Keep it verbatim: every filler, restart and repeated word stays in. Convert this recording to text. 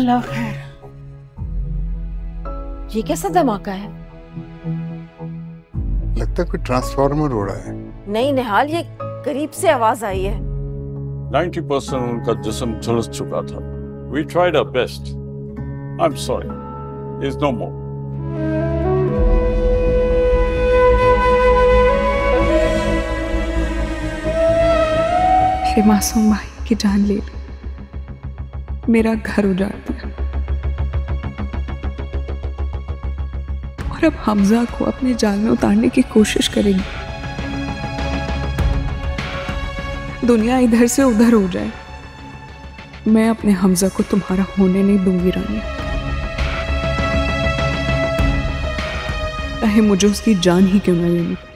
अल्लाह खैर। ये कैसा धमाका है? लगता है कोई ट्रांसफार्मर उड़ा है। नहीं निहाल, ये करीब से आवाज आई है। ninety percent उनका जिस्म झुलस चुका था। We tried our best. I'm sorry. There's no more. मेरे मासूम भाई की जान ले ली, मेरा घर उजाड़ दिया और अब हमजा को अपने जाल में उतारने की कोशिश करेगी। दुनिया इधर से उधर हो जाए, मैं अपने हमजा को तुम्हारा होने नहीं दूंगी रानी। चाहे मुझे उसकी जान ही क्यों ना लेनी।